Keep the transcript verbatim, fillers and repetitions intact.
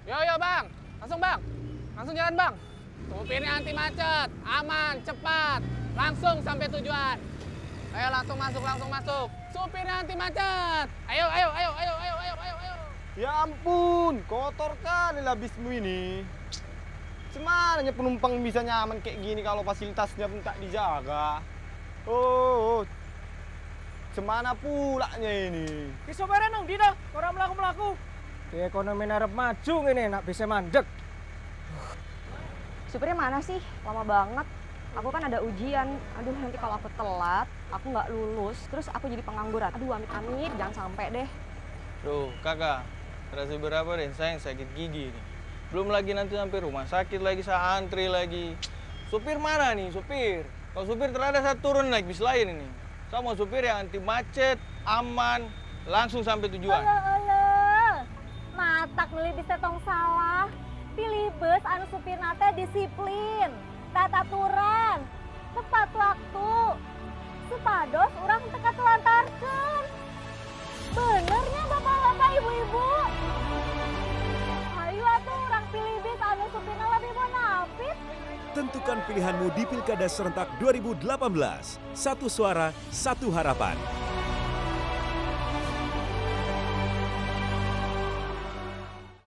Yo yo bang, langsung bang, langsung jalan bang. Supirnya anti macet, aman, cepat, langsung sampai tujuan. Ayo langsung masuk, langsung masuk. Supirnya anti macet. Ayo, ayo, ayo, ayo, ayo, ayo, ayo, ayo. Ya ampun, kotor kali lah bismu ini. Semananya penumpang bisa nyaman kayak gini kalau fasilitasnya pun tak dijaga. Oh, oh. Semana pulanya ini. Kisobaran dong, Dina. Orang melaku-melaku. Di ekonomi Arab maju ini, nak bisa mandek. Supirnya mana sih? Lama banget. Aku kan ada ujian. Aduh, nanti kalau aku telat, aku nggak lulus, terus aku jadi pengangguran. Aduh, amit-amit, jangan sampai deh. Tuh, kakak. Terasa berapa deh, sayang sakit gigi nih. Belum lagi nanti sampai rumah sakit lagi, saya antri lagi. Supir mana nih, supir? Kalau supir terada saya turun naik bis lain ini. Saya mau supir yang anti macet, aman, langsung sampai tujuan. Olo, olo. Matak beli bis tong salah. Pilih bus anu supir nate disiplin, tata aturan, tepat waktu. Supados orang teka telantarkan. Benernya bapak-bapak, ibu-ibu. Ayo atuh orang pilih bis anu supirna lebih bonafit. Tentukan pilihanmu di Pilkada Serentak dua ribu delapan belas. Satu suara, satu harapan.